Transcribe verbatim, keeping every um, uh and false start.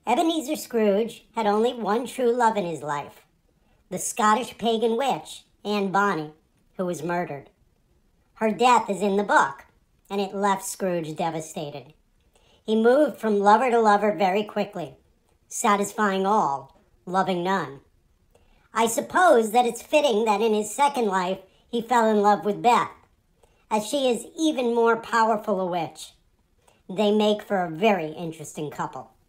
Ebenezer Scrooge had only one true love in his life, the Scottish pagan witch, Anne Bonny, who was murdered. Her death is in the book, and it left Scrooge devastated. He moved from lover to lover very quickly, satisfying all, loving none. I suppose that it's fitting that in his second life he fell in love with Beth, as she is even more powerful a witch. They make for a very interesting couple.